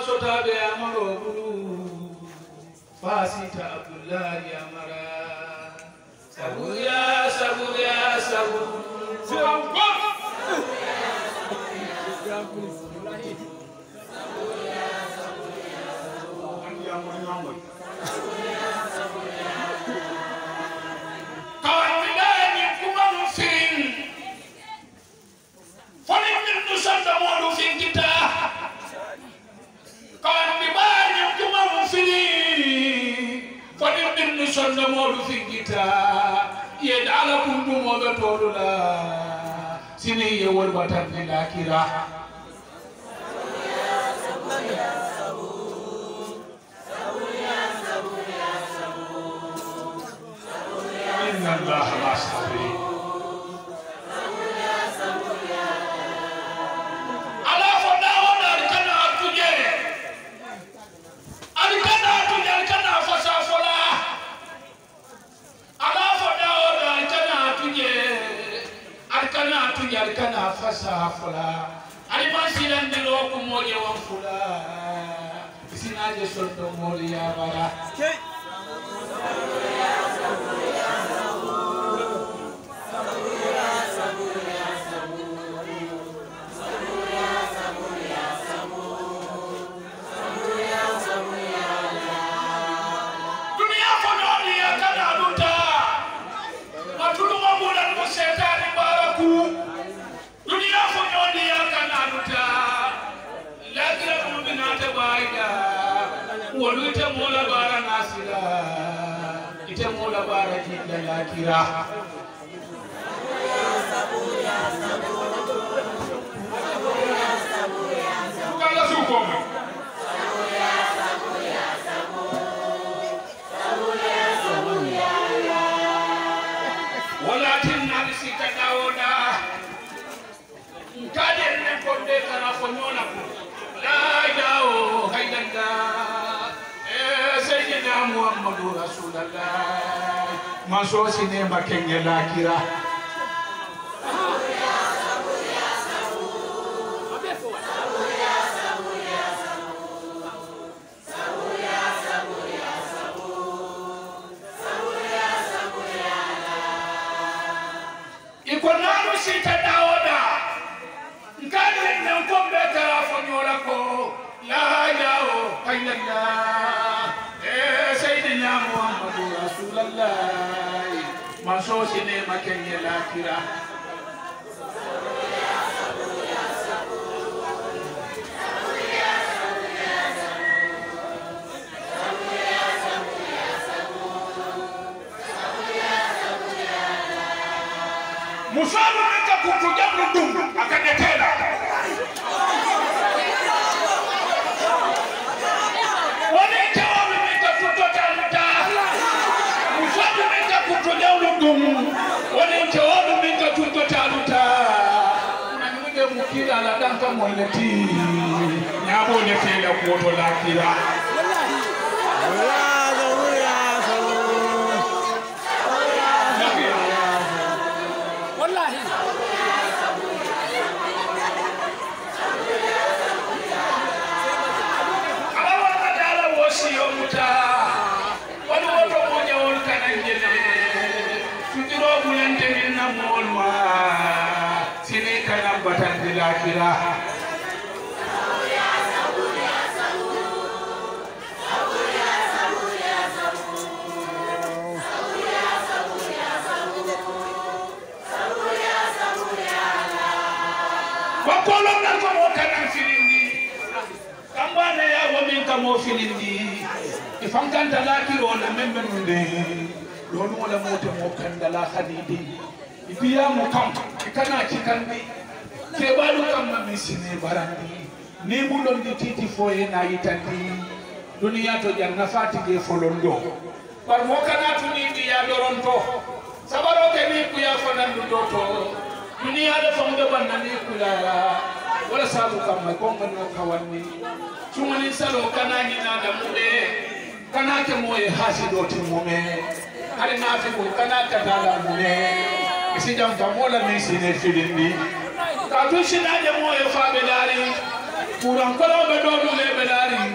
sotaɓe amaro bulu fasita abdullahi amara sabuya sabuya sabu sonno modu fingita ye dala kundu modo tolula sini ye wol batandi lakira inna allaha masabi ala foda wona kana atuje alikana atuje alikana fasa fola alikana fasa fula alimansilan dilo ko moje wan fula isinaje solto moli ya bara dunia ko noni ya kana duta matulu mamula ko setani baraku dunia ko noni ya kana duta lakira ko binata baida wolu ite mola bara nasila ite mola bara jidda lakira kala sukomo walakin nabisika dawoda kaden ne konde kana ko nyona ko la dawo haydanga sayyidina muhammadu rasulullah maso sine makenge lakira ikonano sita dawoda ngani ne kombe kala fonyola ko la dawo haydanga sayyidina muhammadu rasulullah maso sine makenge lakira musalu neka kukuja mdum akadetela waneke wame neka kutota mta musalu neka kukuja mdum waneke wame neka kutota mta unaniwege mukira la danka mweleti nyabo netela kuoto lakira sini kana batandi lakira wakolo nako kana filindi kambane ya womin kamo filindi ifanganta lakiro na membe nunde lolu wala mote mo kandala khadidi ibiya mo kam kana chikandi kebalu kam misine barandi ni bulon di titi foye na yitandi dunia to janna fatige folondo par mo kana tuni biya doronto sabaro ke ni ku ya fanandu doto dunia da famde banani kula wala sabu kam ko ngano kawani chumani salo kana ni na da mude kana ke moye hasido timume hari nafi ko kana kadala mume isi jam tamola misine filindi ka tushina je moye fa bedari kuran kolo be do le bedari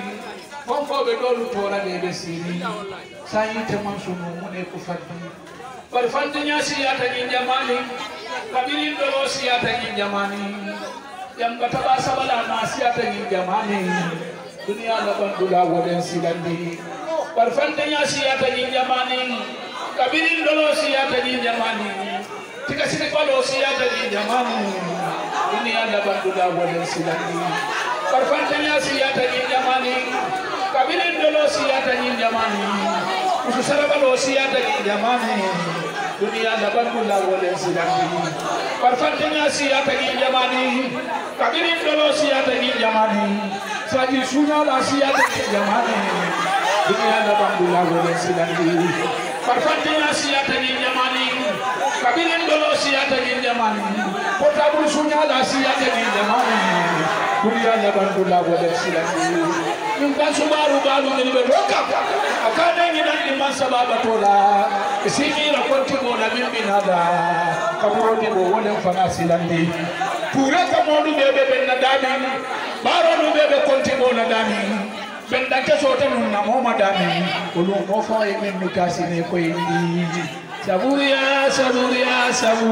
fobe dolu tora de be siri sayi te man sunu mune ko faddi bar fande nya siyata ni jamani kabirin dolo siyata ni jamani yang kata bahasa bala na siyata ni jamani dunia la bandula wolen silandi bar fande nya siyata ni jamani kabirin dolo siyata ni jamani tika sine palo siyata ni jamani dunia la bandula wolen silandi bar fande nya siyata ni jamani kabirin dolo siyata ni jamani usara balo siyata ni jamani dunia la bandula wolen silandi bar fande nya siyata ni jamani kabirin dolo siyata ni jamani saji sunya la siyata ni jamani dunia la bandula wolen silandi bar fande nya siyata ni jamani kabirin dolo siyata ni jamani portable sunya la siyata ni jamani dunia la bandula wolen silandi nunca subaru balu ni be roka akane ni nan man sababa tola isimi la konti mo na mimbi nada kaburo ni bo wolen fana silandi pura kamodu bebe ben nadami baro no bebe konti mo na dami ben danke sota nun na mo madami ulu mo fa e men nukasi ne ko indi sabuya sabuya sabu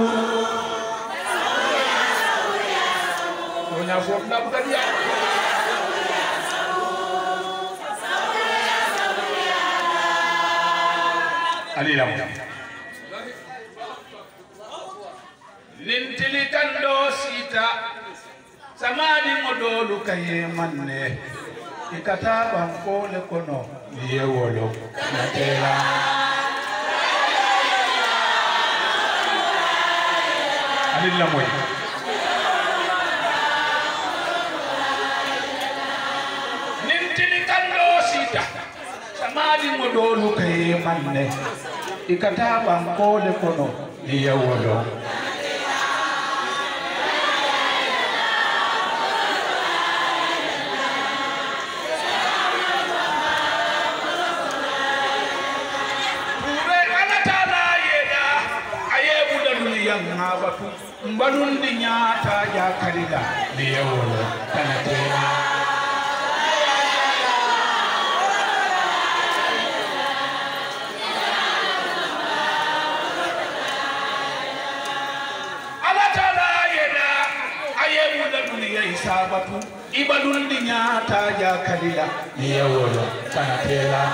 onya fo na badiya alila lintili kando sita samadi modolu kaye manne ikata banko le kono yewolo natela alila moy lintili kando sita samadi modolu kaye manne ikata banko le kono yewolo ngabatu mbalundi nyata ja kalida liyewolo tanatela alatala yeda ayemuda dunya isabatu ibalundi nyata ja kalida liyewolo tanatela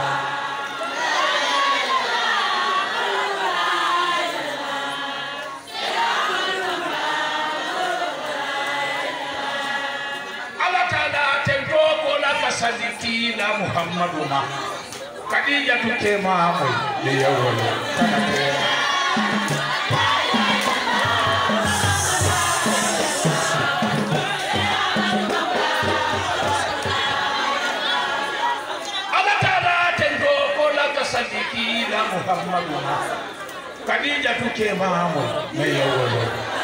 sadiki la Muhammadu ma Khadija tuke ma moy le yawolo Allah taala tento ko la sadiki la Muhammadu ma Khadija tuke ma moy le yawolo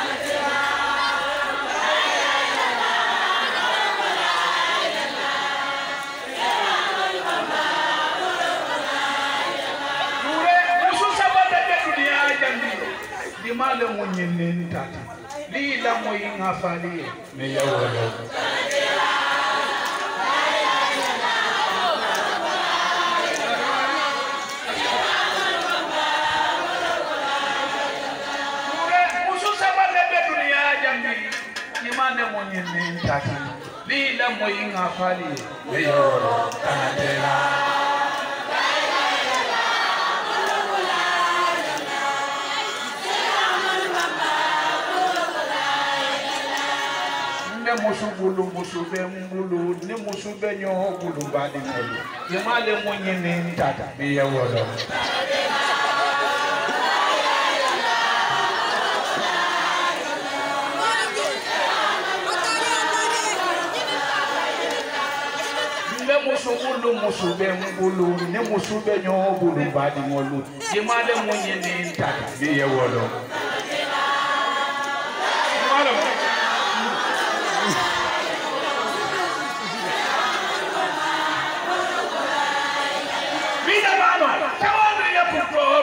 male munyene tata li la moy ngafali me yawolo musu sabale be dunia jambi ni mane munyene tata li la moy ngafali me yawolo tanatela musubulu musube mbulu ni musube nyo bulu badi mulu yemale mwenyene ntata biye wodo ne musubulu musube mbulu ni musube nyo bulu badi mulu yemale mwenyene ntata biye wodo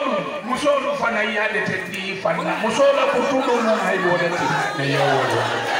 musolo fana yade tendi fana musolo kutudo mo ay wodati ne yawolo